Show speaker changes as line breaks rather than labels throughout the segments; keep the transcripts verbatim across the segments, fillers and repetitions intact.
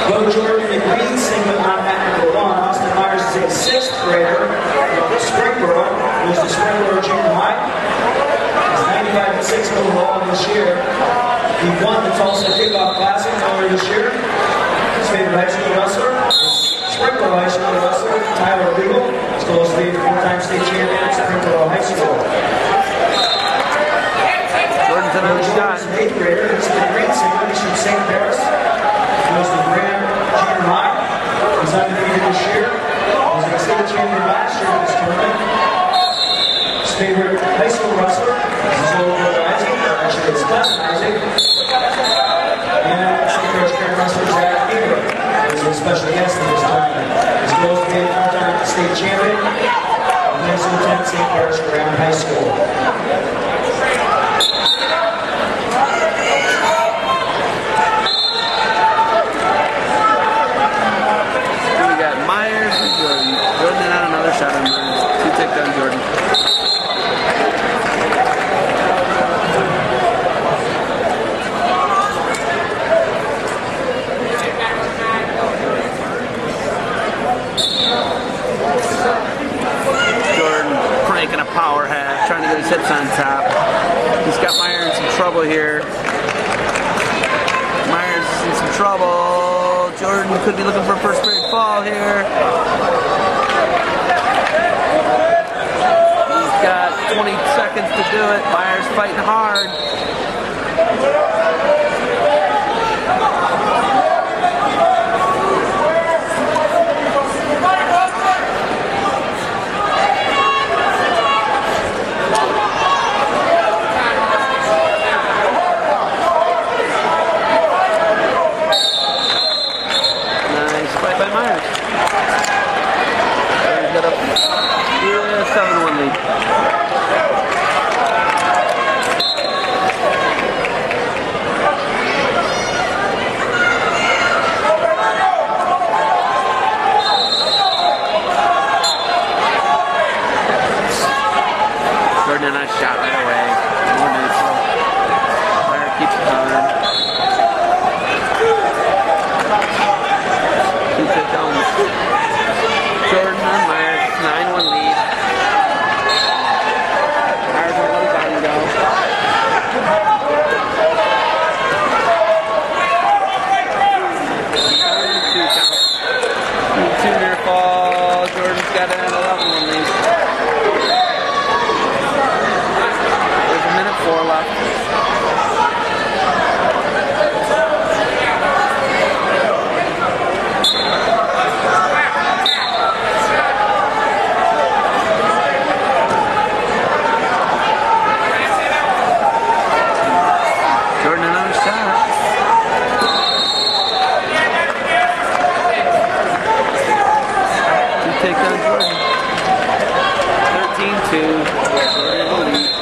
Bo Jordan in green singlet on mat number one. Austin Myers is a sixth grader from Springboro, who's the Springboro Junior High. He's ninety-five and six overall this year. He won the Tulsa Kickoff Classic earlier this year. His favorite high school wrestler is Springboro High School wrestler Tyler Regal. He's close to being a four-time state champion at Springboro High School.
Jordan's another shot.
He's an eighth grader. He's in the green singlet. He's from Saint Paris. He goes to Grand Junior High. He's undefeated this year. He was a state champion last year in this tournament. His favorite high school wrestler is his older brother Isaac. Actually, his cousin Isaac. And Saint Paris Grand wrestler Zach Ingram is a special guest in this tournament. He's goes to be a four-time state champion of Minnesota ten Saint Paris Grand High School.
Shot on Jordan. Two takedown Jordan. Jordan cranking a power half, trying to get his hips on top. He's got Myers in some trouble here. Myers is in some trouble. Jordan could be looking for a first period fall here. twenty seconds to do it. Myers fighting hard. Nice fight by Myers. He's got a seven one lead. Jordan, a shot right away. More neutral. Myers keeps it coming. Keeps it down. Jordan on Myers, nine one lead. Myers will let his body go. Two count. Two near fall. Jordan's got an eleven one lead. Four left. Jordan another shot. You take down Jordan. thirteen two. Jordan will lead.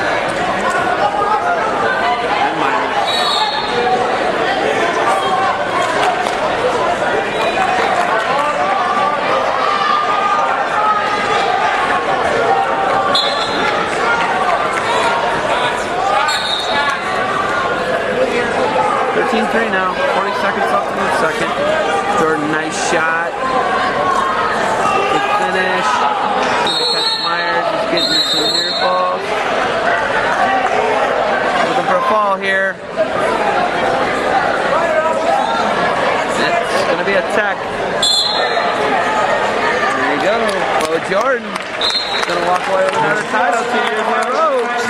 thirteen three now, forty seconds left in the second. Jordan, nice shot. Good finish. Gonna catch Myers, he's getting some near falls. Looking for a fall here. It's gonna be a tech. There you go. Bo Jordan is gonna walk away with another title two years in a row.